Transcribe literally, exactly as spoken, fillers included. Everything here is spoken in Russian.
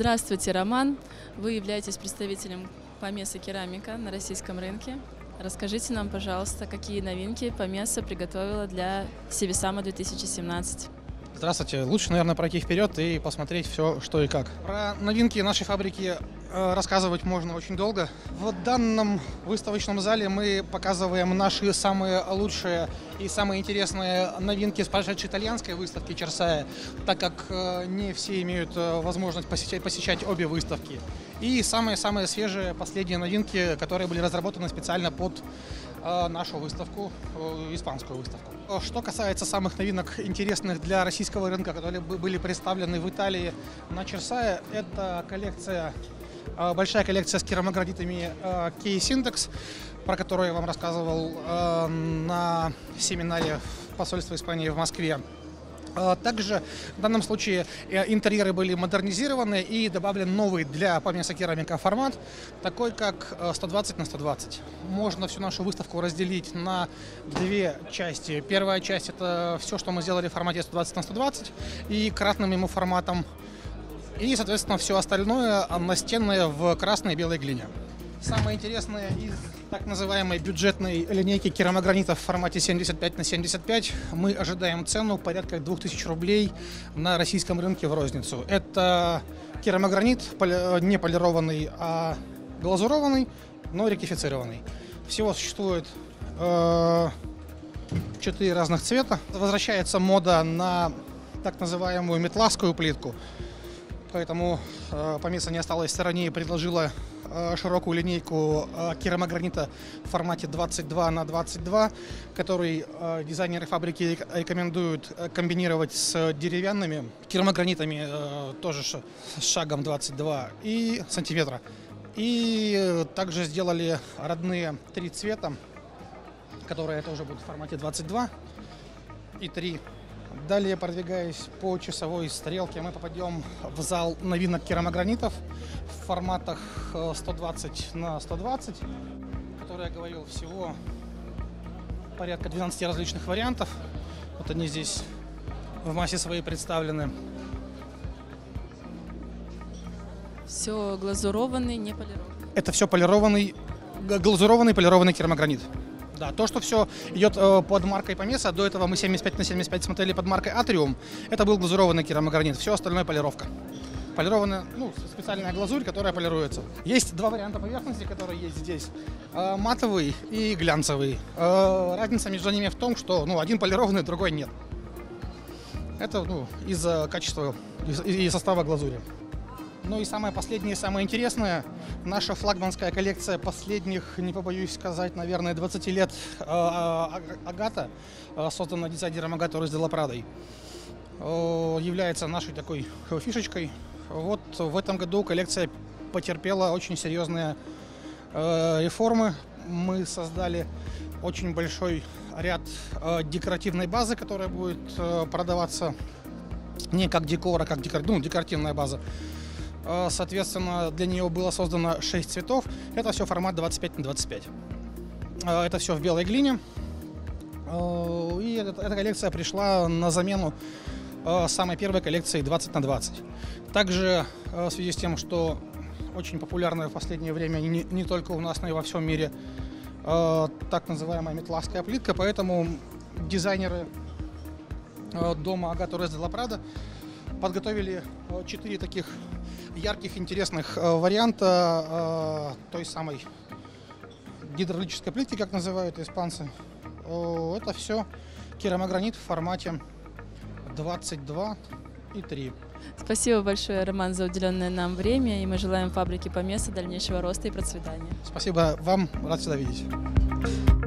Здравствуйте, Роман. Вы являетесь представителем Помеса Керамика на российском рынке. Расскажите нам, пожалуйста, какие новинки Помеса приготовила для Севисама две тысячи семнадцать. Здравствуйте. Лучше, наверное, пройти вперед и посмотреть все, что и как. Про новинки нашей фабрики э, рассказывать можно очень долго. В данном выставочном зале мы показываем наши самые лучшие и самые интересные новинки с прошедшей итальянской выставки Cersaie, так как э, не все имеют э, возможность посещать, посещать обе выставки. И самые-самые свежие последние новинки, которые были разработаны специально под э, нашу выставку, э, испанскую выставку. Что касается самых новинок, интересных для российского рынка, которые были представлены в Италии на Cersaie, это коллекция, э, большая коллекция с керамогранитами э, Case Index, про которую я вам рассказывал э, на семинаре в посольстве Испании в Москве. Также в данном случае интерьеры были модернизированы и добавлен новый для Помеса Керамика формат, такой как сто двадцать на сто двадцать. Можно всю нашу выставку разделить на две части. Первая часть — это все, что мы сделали в формате сто двадцать на сто двадцать и кратным ему форматом. И, соответственно, все остальное настенное в красной и белой глине. Самое интересное из так называемой бюджетной линейки керамогранитов в формате семьдесят пять на семьдесят пять мы ожидаем цену порядка двух тысяч рублей на российском рынке в розницу. Это керамогранит не полированный, а глазурованный, но ректифицированный. Всего существует четыре разных цвета. Возвращается мода на так называемую метласскую плитку. Поэтому э, Помеса не осталась в стороне и предложила э, широкую линейку э, керамогранита в формате двадцать два на двадцать два, который э, дизайнеры фабрики рекомендуют комбинировать с деревянными керамогранитами, э, тоже с шагом двадцать два и сантиметра. И э, также сделали родные три цвета, которые тоже будут в формате двадцать два и три. Далее, продвигаясь по часовой стрелке, мы попадем в зал новинок керамогранитов в форматах сто двадцать на сто двадцать, который, я говорил, всего порядка двенадцати различных вариантов. Вот они здесь в массе своей представлены. Все глазурованный, не полированный. Это все полированный, глазурованный полированный керамогранит. Да, то, что все идет э, под маркой Помеса, до этого мы семьдесят пять на семьдесят пять смотрели под маркой Atrium, это был глазурованный керамогранит, все остальное полировка. Полированная, ну, специальная глазурь, которая полируется. Есть два варианта поверхности, которые есть здесь, э, матовый и глянцевый. Э, разница между ними в том, что ну, один полированный, другой нет. Это ну, из-за качества и состава глазури. Ну и самое последнее, самое интересное, наша флагманская коллекция последних, не побоюсь сказать, наверное, двадцати лет Агата, созданная дизайнером Агаты Руис де ла Прадой, является нашей такой фишечкой. Вот в этом году коллекция потерпела очень серьезные реформы. Мы создали очень большой ряд декоративной базы, которая будет продаваться не как декор, а как декор... ну, декоративная база. Соответственно, для нее было создано шесть цветов. Это все формат двадцать пять на двадцать пять. Это все в белой глине. И эта коллекция пришла на замену самой первой коллекции двадцать на двадцать. Также в связи с тем, что очень популярная в последнее время не, не только у нас, но и во всем мире так называемая метласская плитка, поэтому дизайнеры дома Агата Руис де ла Прада подготовили четыре таких ярких, интересных варианта той самой гидравлической плитки, как называют испанцы. Это все керамогранит в формате двадцать два и три. Спасибо большое, Роман, за уделенное нам время, и мы желаем фабрике Помеса дальнейшего роста и процветания. Спасибо вам, рад всегда видеть.